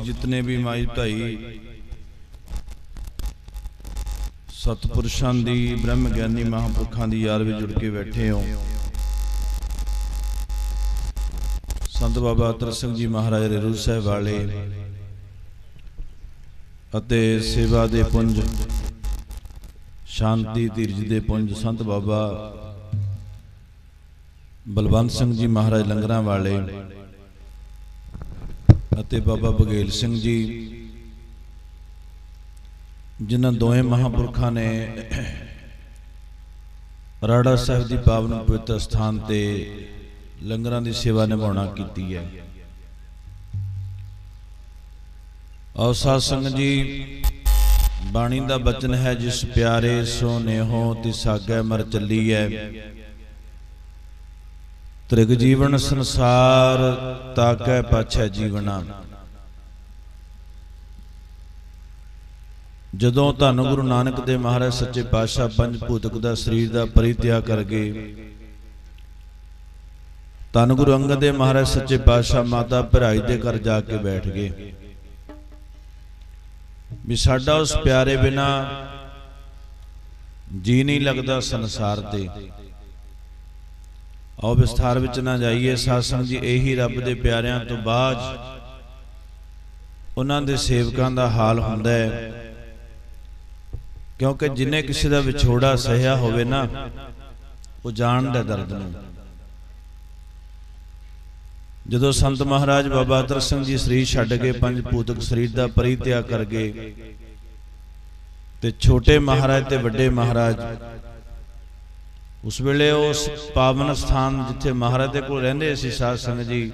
जितने भी माई भाई सतपुरुषां दी ब्रह्म ज्ञानी महापुरखां दी याद विच जुड़ के बैठे हो। संत बाबा अतर सिंह जी महाराज रेरू साहिब वाले अते सेवा दे पुंज शांति धीरज दे पुंज संत बाबा बलवंत सिंह जी महाराज लंगरां वाले अते बाबा बघेल सिंह जी, जिन्हां दोवें महापुरखां ने राड़ा साहिब की पावन पवित्र स्थान ते लंगरां की सेवा निभाउणा कीती है। और साध संगत जी, बाणी दा बचन है, जिस प्यारे सो नेहो तिस आगे मर चली है। त्रिग जीवन संसार ताकै पाछै जीवना। जदों धन गुरु नानक देव महाराज सच्चे पातशाह पंज भूतक दा शरीर दा परित्याग कर गए, धन गुरु अंगद देव महाराज सच्चे पातशाह माता भराई दे घर जाके बैठ गए भी साडा उस प्यारे बिना जी नहीं लगता संसार ते। आओ विस्तार विच ना जाइए साध संगत जी, यही रब दे प्यारियां तो बाज उन्हां दे सेवकां दा हाल हुंदा है, क्योंकि जिन्हें किसी दा विछोड़ा सहिया होवे ना वो जानदा दर्द नूं। जदों संत महाराज बाबा अतर सिंह जी शरीर छड्ड के पंज भूतक शरीर दा परित्याग कर गए ते छोटे महाराज ते वड्डे महाराज उस वेले उस पावन स्थान जिथे महाराज दे कोल रहिंदे सी साध संगत जी,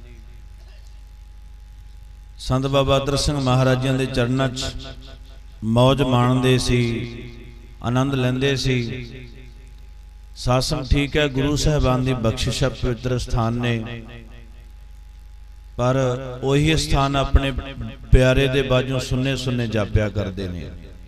संत बाबा अतर सिंह महाराजां दे चरणां च मौज माणदे सी, आनंद लैंदे सी। साध संगत ठीक है, गुरु साहिबान दी बख्शिश पवित्र स्थान ने, पर वही स्थान अपने प्यारे दे बाजों सुन्ने सुन्ने जापिया करते हैं।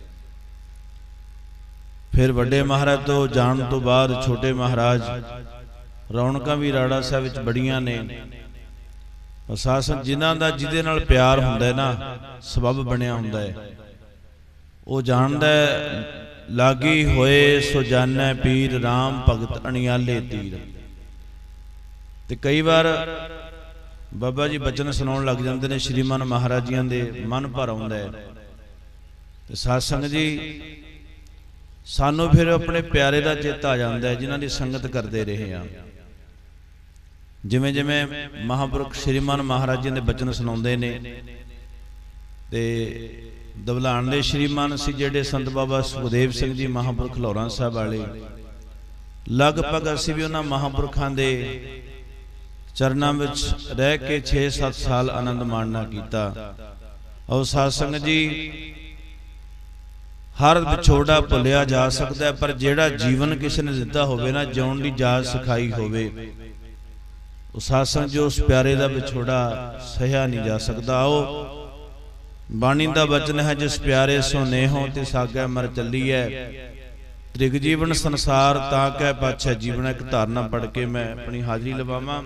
फिर वड्डे महाराज तो जान तो बाद छोटे महाराज, रौनकां भी राड़ा साहिब विच बड़ियां ने। सासन जिन्हां दा जिहदे नाल प्यार हुंदा है ना, सबब बनिया हुंदा है, वो जानदा है लागी होए सो जानै पीर, राम भगत अणियाले तीर। ते कई बार बाबा जी बचन सुनाउण लग जाते हैं, श्रीमान महाराजियां दे मन भर आउंदा है। ते साध संगत जी, सानू फिर अपने प्यारे दा चेता आ जाता है जिन्हां दी संगत करते रहे हैं। जिवें जिवें महापुरख श्रीमान महाराजियां दे बचन सुनाउंदे ने ते दवलान दे श्रीमान सी जिहड़े संत बाबा सुखदेव सिंह जी महापुरख लाहौरां साहिब वाले, लगभग असीं भी उन्हां महापुरखां दे चरनां विच रह के 6-7 साल आनंद माणना कीता। और साध संगत जी, हर विछोड़ा भुलिया जा सकता है, पर जिहड़ा जीवन किसी ने दिता होवे ना, जिउण दी जाच सिखाई होवे, उस साध संगत जी उस प्यारे दा विछोड़ा सहिया नहीं जा सकता। आओ बाणी दा वचन है, जिस प्यारे सो नेहो तिस आगे मर चली है। त्रिग जीवन संसार ताकै पाछै जीवन। एक धारणा पढ़ के मैं अपनी हाजरी लवावां।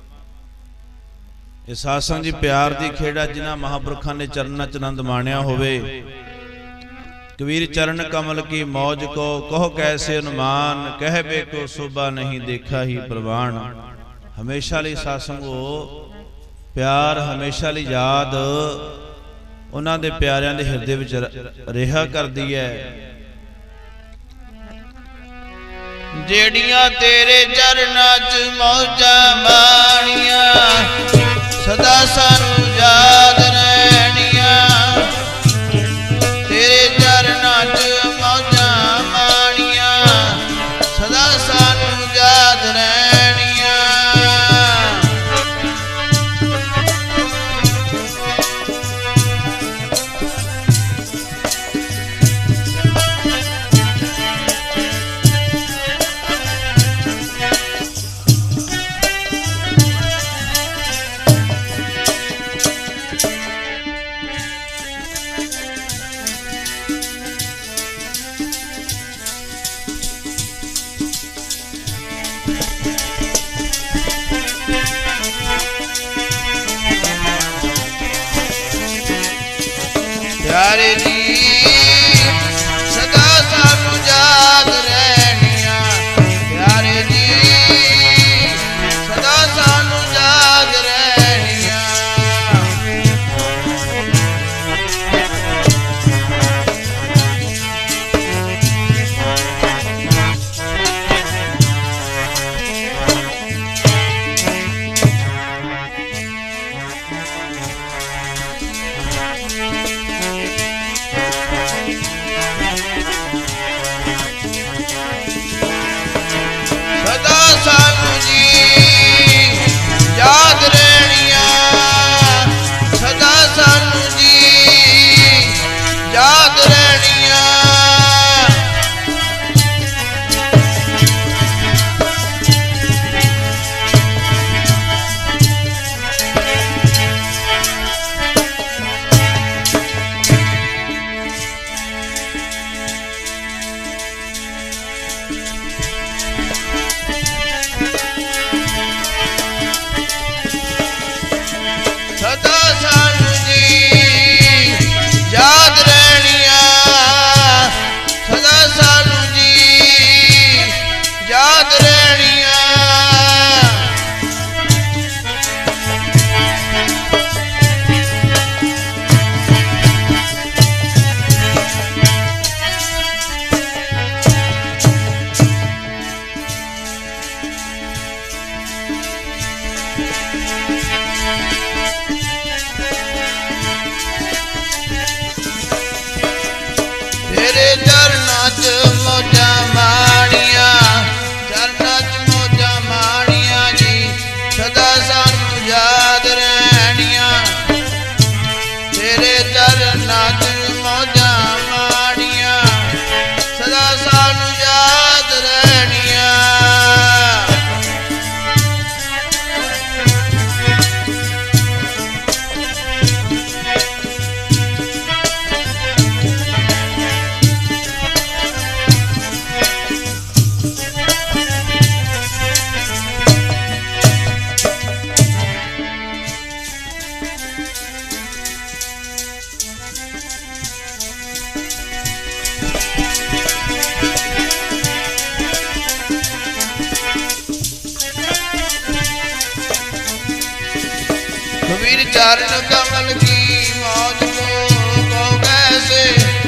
इस साध संगत जी, प्यार दी खेड़ा जिन्हां महापुरखां ने चरणां च आनंद माणिया होवे। कबीर चरण कमल की मौज को कहो कैसे अनुमान, कह बे को शोभा नहीं देखा ही प्रवान। हमेशा ली साध संगो प्यार, हमेशा ली याद उन्हां दे प्यारियां दे हिरदे विच रिहा करदी है। जेड़ियां तेरे चरणां च मौजा माणियां, सदा सानू याद रहणियां। तेरे चरणां च मौजा माणियां, सदा सानू याद रहणियां। प्यारे जी सदा सानू याद रहनिया प्यारे जी सदा सानू याद रहनिया सानू जी याद रहनिया सदा सानू जी याद रहनिया सदा सानू जी याद रहनिया सदा सानू जी याद रहनिया तेरे चरना च मौजा माणिया चरना च मौजा माणिया जी सदा सानू याद रहनिया तेरे चरना च मौजा माणिया सदा सानू याद रहनिया कबीर चरण कमल की मौज को कैसे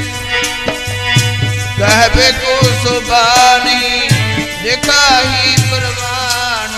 कहबे को सुबानी देखा ही प्रवान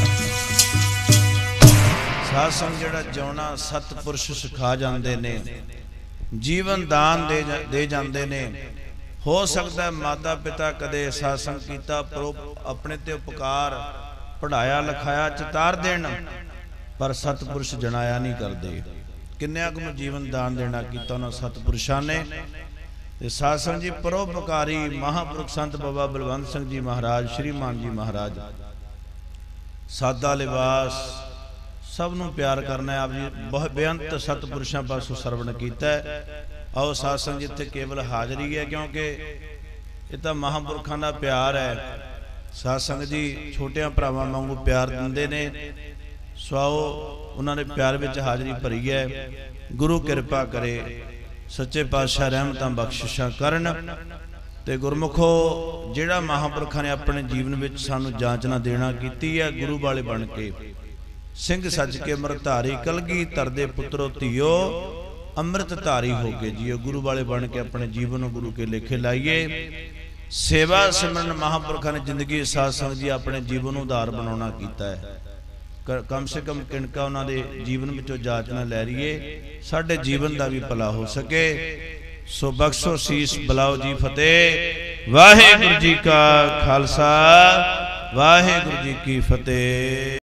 ਸਾਧ ਸੰਗ ਜਿਹੜਾ ਜਿਉਣਾ ਸਤਪੁਰਸ਼ ਸਿਖਾ ਜਾਂਦੇ ਨੇ ਜੀਵਨ ਦਾਨ ਦੇ ਜਾਂਦੇ ਨੇ ਹੋ ਸਕਦਾ ਮਾਤਾ ਪਿਤਾ ਕਦੇ ਸਾਧ ਸੰਗ ਕੀਤਾ ਪਰ ਆਪਣੇ ਤੇ ਉਪਕਾਰ ਪੜਾਇਆ ਲਿਖਾਇਆ ਚਿਤਾਰ ਦੇਣ पर सतपुरुष जनाया नहीं करते किन्ने अगम जीवन दान देना किया उन्होंने सतपुरुषों ने साध संगत जी परोपकारी महापुरुष संत बाबा बलवंत सिंह जी महाराज श्रीमान जी महाराज सादा लिबास सब नूं प्यार करना है आप जी बहुत बेअंत सतपुरुषों पासों सरवण किया आओ साध संगत जी इत्थे केवल हाजरी है क्योंकि ये तो महापुरुषों का प्यार है साध संगत जी छोटिया भरावां वांगू प्यार दिंदे ने स्वाओ उन्होंने प्यार में हाजरी भरी है गुरु कृपा करे सच्चे पातशाह रहमतां बख्शिशां करन ते गुरमुखो जिहड़ा महापुरखां ने अपने जीवन में सानू जांचना देना कीती है गुरु वाले बन के सिंह सज के अमृतधारी कलगी तरदे पुत्रो धीओ अमृतधारी हो के जियो गुरु वाले बन के अपने जीवन गुरु के लेखे लाइए सेवा सिमरन महापुरखां ने जिंदगी साध संगत जी अपने जीवन उधार बनाना कीता है कम से कम किणका उन्होंने जीवन में जांचना लै रही है साडे जीवन का भी भला हो सके सो बख्शो शीस बुलाओ जी फतेह वाहिगुरू जी का खालसा वाहिगुरू जी की फतेह।